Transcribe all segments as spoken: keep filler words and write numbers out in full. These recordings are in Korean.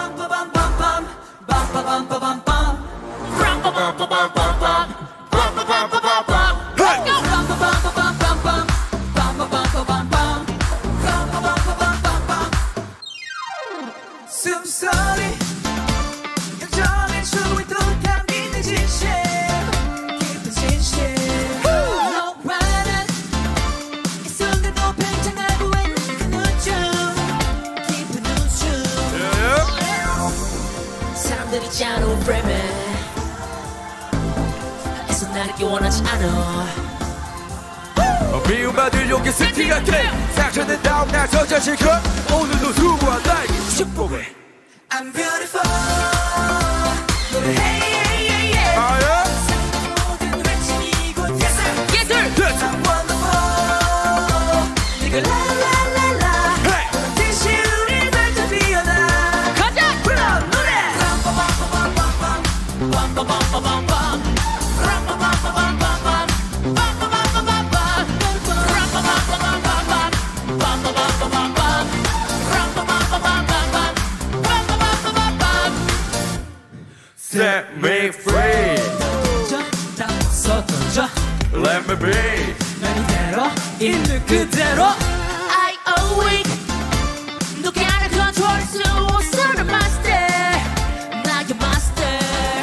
숨소리 여전히 추위 뚝한 믿는 진심 깊은 진심 너와는 이 순간도 팽창하고 있는 그 눈춤 깊은 눈춤 사람들이 짜놓은 프레임에 애써 나르기 원하지 않아 미움받을 용기 스티가 돼 상처는 다음 날 저 자식은 오늘도 수고한 나의 축복을 I'm beautiful Hey hey hey yeah 아 예? 세상 모든 외침이 곧 예술 예술 I'm wonderful 네가 라라라라 그런 듯이 우리 발전 피어나 가자 불러 노래 빰빰빰빰빰빰빰빰빰빰빰 Set me free 던져 던져 Let me be 난 이대로 있는 그대로 I awake 너게 안에 컨트롤 수 없어 master 나의 master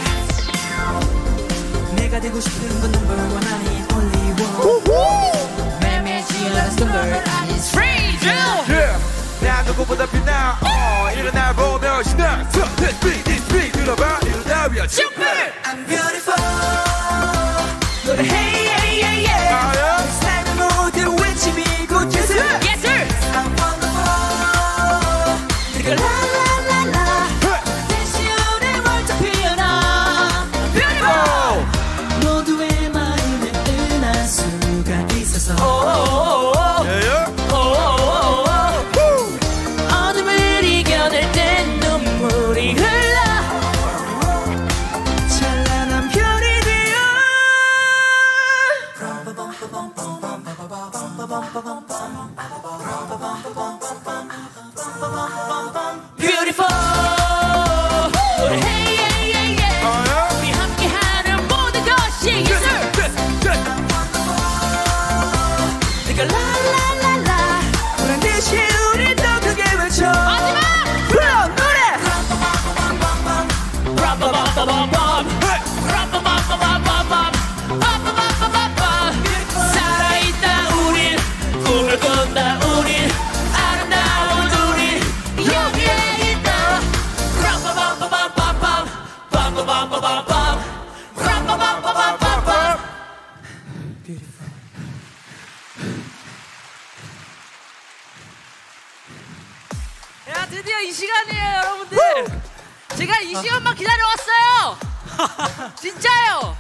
내가 되고 싶은 건 number one 아닌 only one 매매지 않았던 걸 It's free drill Yeah 난 누구보다 빛나 어 일어나 보며 신나 So this beat this beat 들어봐 일어나 위야 춤을 I'm beautiful 노래 hey hey hey yeah 아 예? 삶의 모든 외침이 곧 예술 예술 I'm wonderful 네가 라라라라 대신 우리 월터 피어나 Beautiful 모두의 마음에 은한 수가 있어서 예예 어둠을 이겨낼 땐 눈물이 흘러 찬란한 별이 되어 Beautiful 노래 hey hey hey yeah 아 예? 우리 함께하는 모든 것이 예술 네가 라라라라 그런 듯이 우리 더 크게 외쳐 마지막 불러 노래 살아있다 우린 꿈을 꾼다 우린 아름다운 우린 여기에 있다 야 드디어 이 시간이에요 여러분들 제가 이 시간만 기다려왔어요 진짜요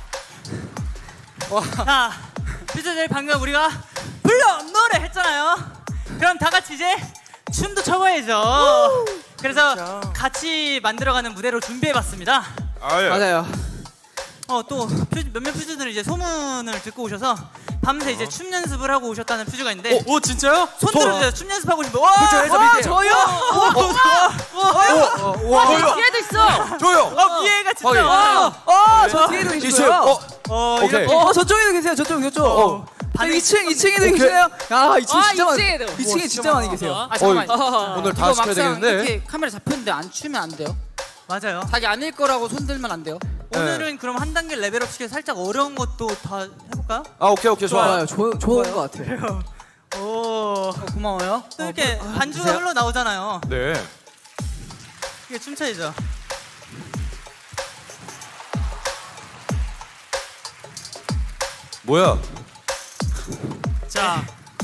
자, 퓨즈들 방금 우리가 불러 노래 했잖아요. 그럼 다 같이 이제 춤도 춰봐야죠. 그래서 같이 만들어가는 무대로 준비해봤습니다. 아 예. 맞아요. 어, 또 퓨즈, 몇몇 퓨즈들은 이제 소문을 듣고 오셔서 밤새 이제 춤 연습을 하고 오셨다는 퓨즈가 있는데. 오, 진짜요? 손 들어주세요. 춤 연습하고 싶어. 와, 그쵸, 해서 와, 밑에. 저요? 와 와 뒤에도 있어 조용 어, 미애가 진짜. 거기. 와. 어, 저 뒤에도 이층 계시고요. 어 어, 오케이. 이렇게. 어, 저쪽에도 계세요. 저쪽, 저쪽. 어. 이 층, 이 층에도 오케이. 계세요. 야, 이 층 아, 진짜 많. 이 층에도. 이 층에 진짜 많이 계세요. 아, 잠깐만. 어이, 오늘 다 이거 시켜야 막상 되겠는데 이렇게 카메라 잡혔는데 안 추면 안 돼요? 맞아요. 자기 아닐 거라고 손 들면 안 돼요? 오늘은 그럼 한 단계 레벨업 시켜서 살짝 어려운 것도 다 해볼까요? 아 오케이 오케이 좋아 좋아요. 좋, 좋은 것 같아요. 오. 어, 고마워요. 또 이렇게 어, 반주가 주세요. 흘러 나오잖아요. 네 이게 춤춰야죠. 뭐야 자,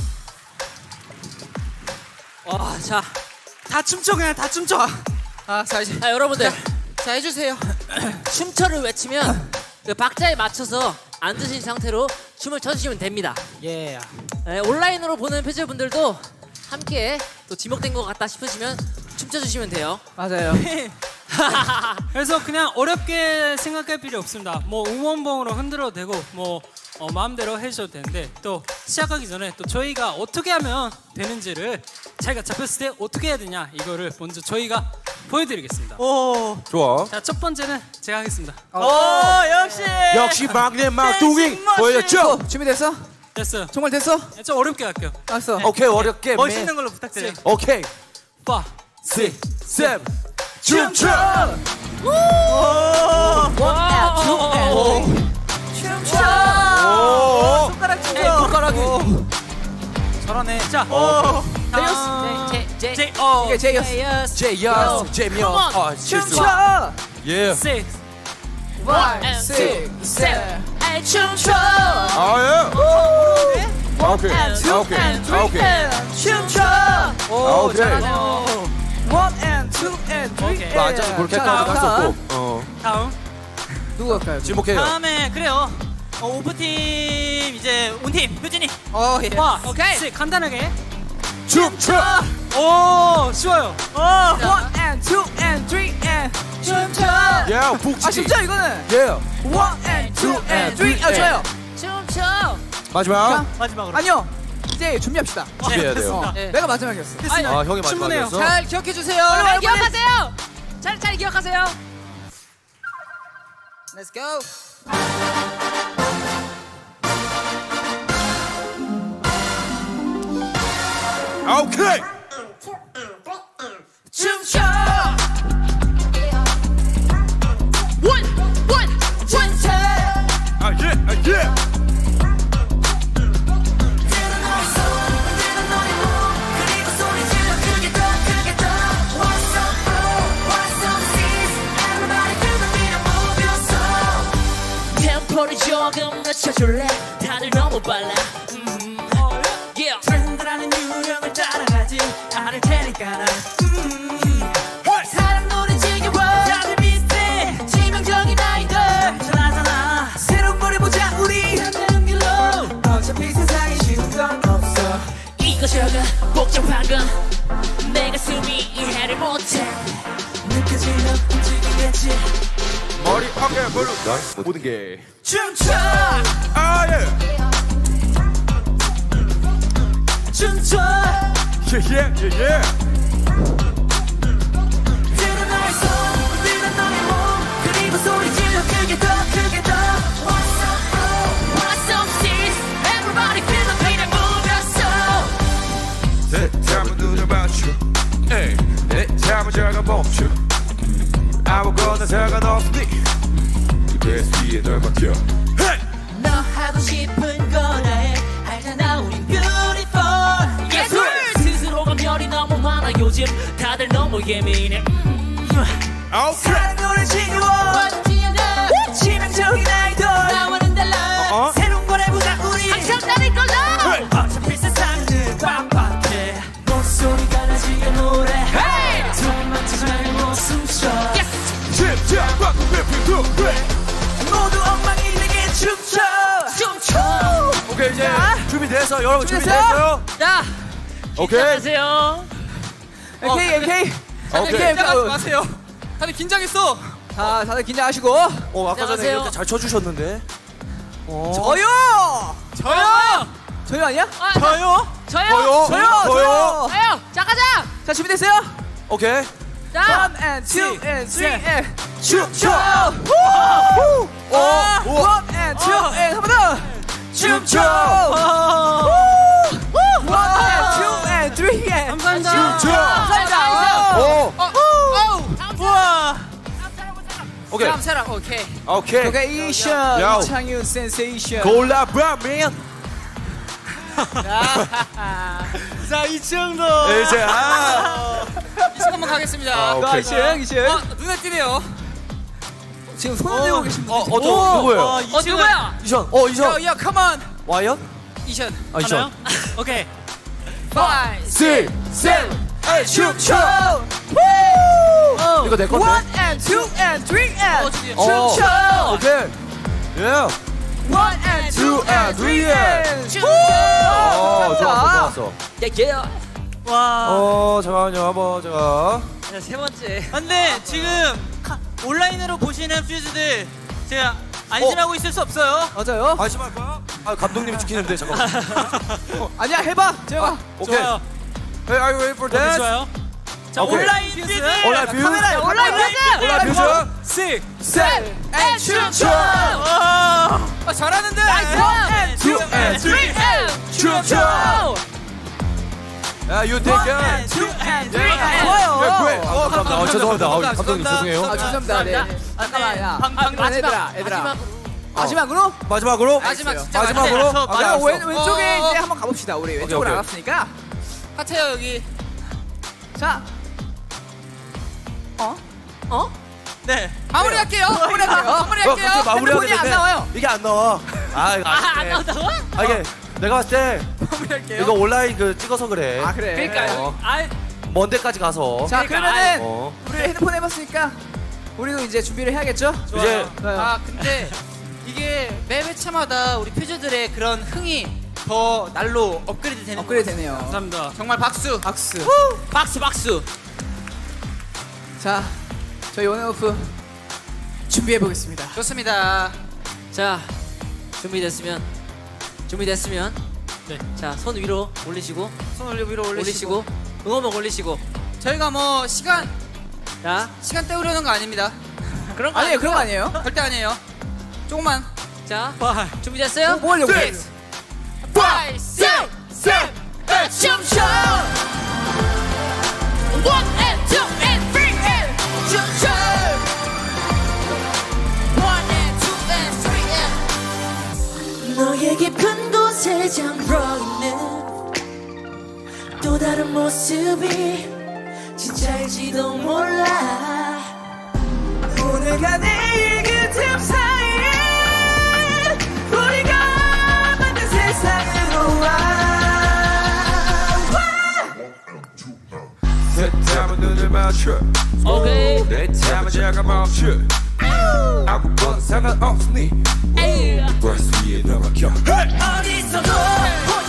와, 자, 다 춤춰 그냥 다 춤춰. 아, 자 이제 자 여러분들 자 해주세요. 춤춰를 외치면 그 박자에 맞춰서 앉으신 상태로 춤을 춰주시면 됩니다. 예. 네, 온라인으로 보는 팬분들도 함께 또 지목된 것 같다 싶으시면 춤춰주시면 돼요. 맞아요. 그래서 그냥 어렵게 생각할 필요 없습니다. 뭐 응원봉으로 흔들어도 되고 뭐 어, 마음대로 해주셔도 되는데 또 시작하기 전에 또 저희가 어떻게 하면 되는지를 자기가 잡혔을 때 어떻게 해야 되냐 이거를 먼저 저희가 보여드리겠습니다. 오. 좋아. 자, 첫 번째는 제가 하겠습니다. 오, 역시. 역시 막내 막둥이 댄싱 머신. 보여줬죠? 어, 준비됐어? 됐어요. 정말 됐어? 좀 어렵게 할게요. 알았어. 오케이 어렵게. 멋있는 걸로 부탁드려요. 오케이. 파. 육, 칠, 춤춰. 춤춰. 오. 손가락 춤춰. 손가락이. 잘하네. 자, 어. 다음. J J J O. 이게 제이였어. 제이야. 제이면. 아 실수. 춤춰. 예. six. five, six, seven. 춤춰. 아 예. 오케이. two 오케이. and three 오케이. and 춤춰. 아, 오, 오케이. 잘하네요. one and two and three 오케이. and. 맞아. 그렇게 자, 할수 다음. 없고. 어. 다음. 누구 할까요? 지목해요. 다음에 그래요. 어, 오프팀 이제 온팀 효진이. 어, 예. 파. 오케이. six. 간단하게. 춤춰. 오, 쉬워요. 어. one and two and three and 춤춰. 예. 아, 북치기. 진짜 이거는 예. one and two and three. 아, 좋아요. 춤춰. 마지막. 마지막으로. 아니요. 이제 준비합시다. 준비해야 돼요. 어, 네. 내가 마지막이었어. 아 형이 충분해요. 마지막이었어. 잘 기억해 주세요. 잘 기억하세요. 잘 잘 기억하세요. Let's go. 오케이. 춤춰. One one 춤춰. 아 예. 아 예. 템포를 조금 낮춰줄래? 다들 너무 빨라. 음. Yeah. 트렌드라는 유령을 따라가지 않을 테니까 난. 사랑 노래 즐겨워. 다들 비슷해. 치명적인 아이들. 전하잖아. 새로운 걸 해보자 우리. 다른 길로. 어차피 세상에 쉬운 건 없어. 이것저것 복잡한 건 내 가슴이 이해를 못해. 느껴지면 움직이겠지. 머리 어깨 볼륨 모든 게. 춤춰. 아 예. 춤춰. 예예 예예. 들은 너의 손, 들은 너의 몸, 그리고 소리 질러 크게 더 크게 더. What's up, bro? What's up, sis? Everybody feel the pain and move your soul. 내 잠은 눈을 맞춰. 에이. 내 잠은 잠깐 멈춰. 아무거나 상관없으니 내 뒤에 널 맡겨. 너 하고 싶은 거나 해. 알잖아 우린 beautiful. Yes, 스스로가 별이 너무 많아 요즘 다들 너무 예민해. 음. 오케이. 사랑 노래 지겨워. 멋지 않아. 치명적인 아이돌. 나와는 달라. 어? 새로운 걸 해보자 우리. 항상 다른 걸로. 어차피 세상은 빡빡해. 목소리가 나지게 노래. Hey! 손 맞추지 말고 숨쉬어. Yes. 집착 받고 뱀핑 모두 엉망이 되게 춤춰. 춤춰. 오케이 이제 준비돼서 여러분 준비됐어요? 준비됐어요? 자, 오케이. 안녕하세요. 에이케이 에이케이. 오케이. 긴장하지 마세요. 다들 긴장했어. 자, 다들 긴장하시고. 어 아까 전에 안녕하세요. 이렇게 잘 쳐주셨는데. 어. 저요. 저요. 저요 아니야? 아, 저요. 저요. 저요. 저요. 저요. 저요. 자 가자. 자, 준비됐어요? 오케이. 자. One and two and three and 춤춰. 후! 오. 오. One and two and 한 번 더. 춤춰. One and two and three and 감사합니다. 춤춰. 감사합니다. 오. 우와. 오케이. 다음 사람. 오케이. 오케이. 오케이션 야오. 이창윤 센세이션. 골라봐면. 자, 이층도. 이제 아. 이층 한번 가겠습니다. 아, 자, 오케이. 이층 이층. 아, 눈에 띄네요. 지금 손을 들고 계신 어, 분이 어, 저 누구예요? 어, 어 누구야? 이션. 어, 이션. 야, 컴온. 와이언? 이션. 아, 이션. 오케이. Five. 쓰리, 세븐, 에잇, 춤춰. 이거 내 건데. One and two and three and 어. 춤춰. 오케이. 예. One and two and three and 어, 좋았어, 좋았어. 예예. 와. 어, 잠깐만요. 한번 제가. 자, 세 번째. 근데 지금 카, 온라인으로 보시는 퓨즈들 제가 안심하고 있을 수 없어요. 맞아요. 안심할 거야? 아, 감독님이 지키는데 잠깐만. 아니야 해봐. 제가. 오케이. 좋아요. Hey, are you ready for 네, that? 좋아요. 자, 오케이. 온라인 퓨즈. 온라인 퓨즈. 카메라에 온라인 퓨즈. 온라인 퓨즈. 씩, 셋, 앤 춤춰. 아, 잘하는데. 투, 앤 쓰리, 춤춰. 야, you take it. 좋아요. 어, 감사합니다. 어, 죄송합니다. 어, 감독님 죄송해요. 아, 죄송합니다. 네. 잠깐만, 야. 방- 방- 그럼 얘들아, 얘들아. 마지막으로? 마지막으로. 마지막 진짜 마지막으로. 저 오케이, 아, 알았어. 왼, 왼쪽에 어, 어. 이제 한번 가봅시다. 우리 왼쪽으로 오케이. 알았으니까. 하트요 여기. 자, 어? 어? 네. 마무리할게요. 마무리할게요. 어, 마무리할게요. 그렇게 마무리해야 핸드폰이 안 되는데 나와요. 이게 안 나와. 아, 이거 아, 안 아쉽네. 나온다고? 아, 이게 내가 봤을 때 마무리할게요. 이거 온라인 그 찍어서 그래. 아 그래. 어. 아, 먼 데까지 가서. 자 그러면은 어. 우리 핸드폰 해봤으니까 우리도 이제 준비를 해야겠죠? 이제 아 근데 이게 매 회차마다 우리 퓨즈들의 그런 흥이 더 날로 업그레이드 되는 업그레이드 되네요. 감사합니다. 정말 박수. 박수. 박수 박수. 자, 저희 온앤오프 준비해 보겠습니다. 좋습니다. 자, 준비됐으면 준비됐으면 네. 자, 손 위로 올리시고 손 위로 위로 올리시고. 올리시고 응원봉 올리시고. 저희가 뭐 시간 자, 시간 때우려는 거 아닙니다. 그런 거 아니에요, 그런 거 아니고요. 아니에요? 절대 아니에요. 조금만. 자, 준비됐어요? 뭐 하려고? 파이브, 육, 칠, 팔, 춤춰! One and two and three and 춤춰! One and two and three and 너의 깊은 곳에 잠들어 있는 또 다른 모습이 진짜일지도 몰라. 오늘과 내일 그 틈 사이에 우리가 만든 세상으로 와. 내 땀은 눈을 맞춰. 오케이. 내 땀은 잠깐 멈춰. 아무거나 상관없으니 버스 위에 넘어켜. 어디서도